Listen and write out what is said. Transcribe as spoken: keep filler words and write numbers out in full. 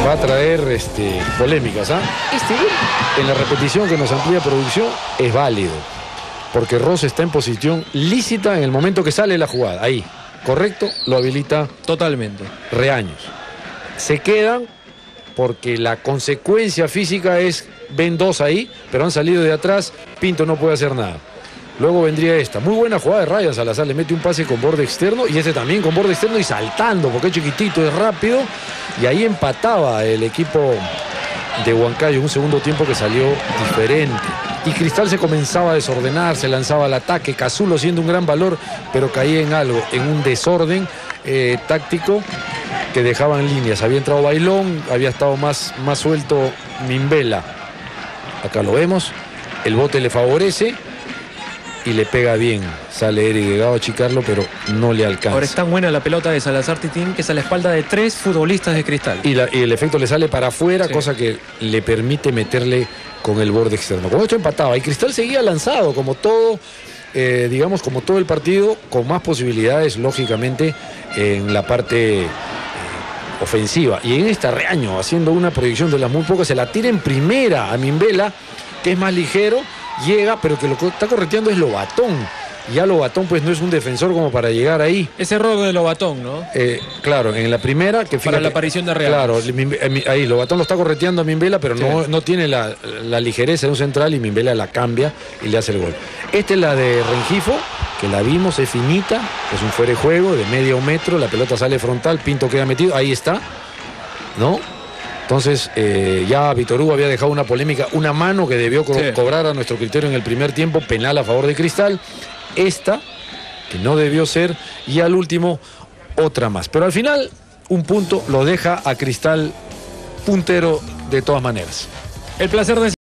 va a traer este, polémicas. ¿ah? Este gol, en la repetición que nos amplía producción, es válido. Porque Ross está en posición lícita en el momento que sale la jugada. Ahí, correcto, lo habilita totalmente Reaños. Se quedan porque la consecuencia física es, ven dos ahí, pero han salido de atrás, Pinto no puede hacer nada. Luego vendría esta, muy buena jugada de Ryan Salazar, le mete un pase con borde externo y este también con borde externo y saltando, porque es chiquitito, es rápido, y ahí empataba el equipo de Huancayo, un segundo tiempo que salió diferente. Y Cristal se comenzaba a desordenar, se lanzaba al ataque, Cazulo siendo un gran valor, pero caía en algo, en un desorden eh, táctico que dejaba en líneas. Había entrado Bailón, había estado más, más suelto Mimbela. Acá lo vemos, el bote le favorece y le pega bien. Sale Eric Delgado a achicarlo, pero no le alcanza. Ahora es tan buena la pelota de Salazar Titín que es a la espalda de tres futbolistas de Cristal. Y, la, y el efecto le sale para afuera, sí. Cosa que le permite meterle con el borde externo. Con esto empataba y Cristal seguía lanzado como todo, eh, digamos, como todo el partido, con más posibilidades, lógicamente, en la parte eh, ofensiva. Y en esta Reaño, haciendo una proyección de las muy pocas, se la tira en primera a Mimbela, que es más ligero, llega, pero que lo que está correteando es Lobatón. Ya Lobatón pues no es un defensor como para llegar ahí. Ese error de Lobatón, ¿no? Eh, claro, en la primera que fíjate, para la aparición de Real. Claro, ahí Lobatón lo está correteando a Mimbela, pero sí. no, no tiene la, la ligereza de un central y Mimbela la cambia y le hace el gol. Esta es la de Rengifo, que la vimos, es finita, es un fuera de juego de medio metro, la pelota sale frontal, Pinto queda metido, ahí está, ¿no? Entonces, eh, ya Víctor Hugo había dejado una polémica, una mano que debió co sí. cobrar a nuestro criterio en el primer tiempo, penal a favor de Cristal. Esta, que no debió ser, y al último, otra más. Pero al final, un punto lo deja a Cristal puntero de todas maneras. El placer de